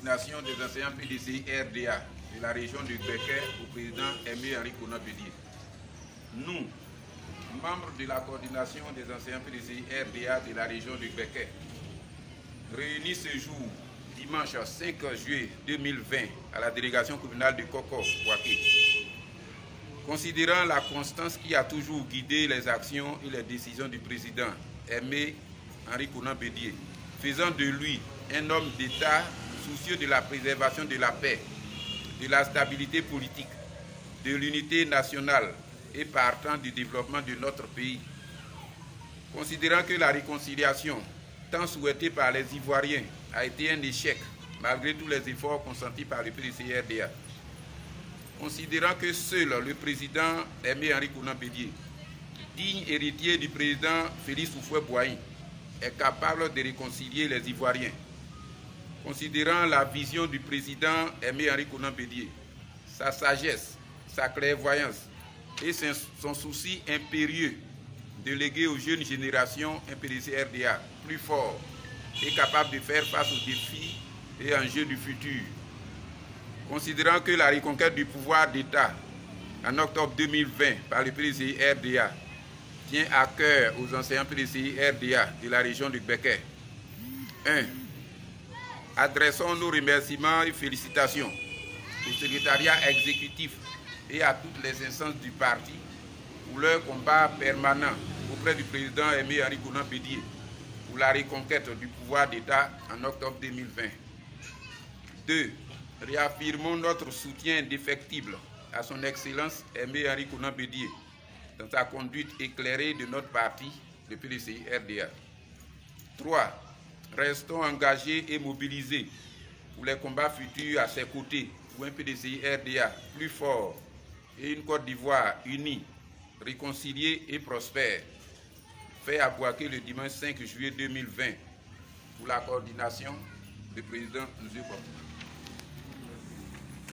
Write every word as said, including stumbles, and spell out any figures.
coordination des enseignants P D C I R D A de la région du Becker au président Aimé Henri Konan Bédié. Nous, membres de la coordination des enseignants P D C I R D A de la région du Becker, réunis ce jour, dimanche cinq juillet deux mille vingt, à la délégation communale de Koko-Bouaké, considérant la constance qui a toujours guidé les actions et les décisions du président Aimé Henri Konan Bédié, faisant de lui un homme d'État soucieux de la préservation de la paix, de la stabilité politique, de l'unité nationale et partant du développement de notre pays. Considérant que la réconciliation, tant souhaitée par les Ivoiriens, a été un échec, malgré tous les efforts consentis par le P D C I R D A. Considérant que seul le président Aimé Henri Konan Bédié, digne héritier du président Félix Houphouët-Boigny, est capable de réconcilier les Ivoiriens. Considérant la vision du président Aimé Henri Konan Bédié, sa sagesse, sa clairvoyance et son souci impérieux de léguer aux jeunes générations un P D C I R D A plus fort et capable de faire face aux défis et enjeux du futur. Considérant que la reconquête du pouvoir d'État en octobre deux mille vingt par le P D C I R D A tient à cœur aux enseignants P D C I R D A de la région du Becker. un. Adressons nos remerciements et félicitations au secrétariat exécutif et à toutes les instances du parti pour leur combat permanent auprès du président Aimé Henri Konan Bédié pour la reconquête du pouvoir d'État en octobre deux mille vingt. deux. Réaffirmons notre soutien indéfectible à son Excellence Aimé Henri Konan Bédié dans sa conduite éclairée de notre parti, le P D C I R D A. trois. Restons engagés et mobilisés pour les combats futurs à ses côtés pour un P D C I R D A plus fort et une Côte d'Ivoire unie, réconciliée et prospère. Fait à Bouaké le dimanche cinq juillet deux mille vingt pour la coordination du président M. Bob.